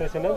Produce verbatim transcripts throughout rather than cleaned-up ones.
impresionante.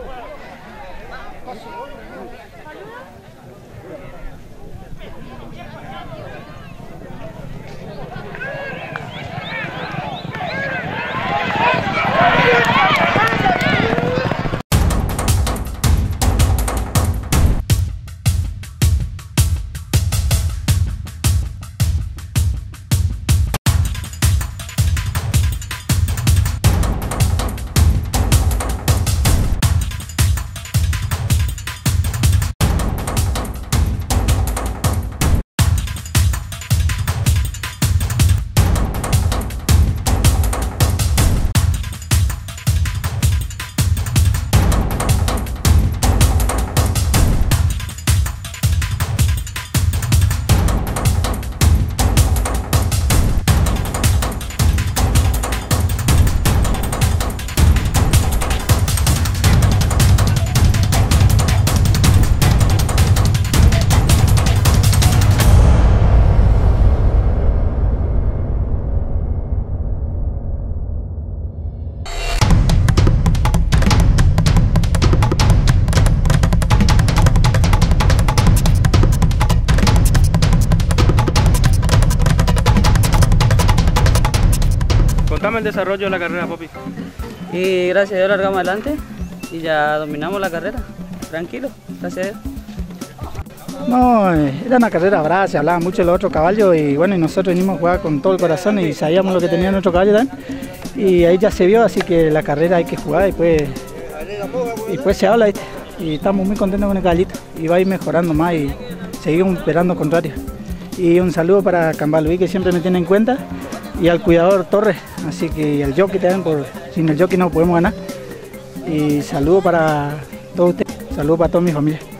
Contame el desarrollo de la carrera, Popi. Y gracias a Dios largamos adelante y ya dominamos la carrera, tranquilo, gracias a Dios. No, era una carrera brava, se hablaba mucho de los otros caballos y bueno, y nosotros venimos a jugar con todo el corazón y sabíamos lo que tenía nuestro caballo también. Y ahí ya se vio, así que la carrera hay que jugar y pues, y pues se habla, ¿viste? Y estamos muy contentos con el caballito y va a ir mejorando más y seguimos esperando contrarios. Y un saludo para Cambalví, que siempre me tiene en cuenta, y al cuidador Torres, así que y al jockey también, por sin el jockey no podemos ganar. Y saludo para todos ustedes, saludo para toda mi familia.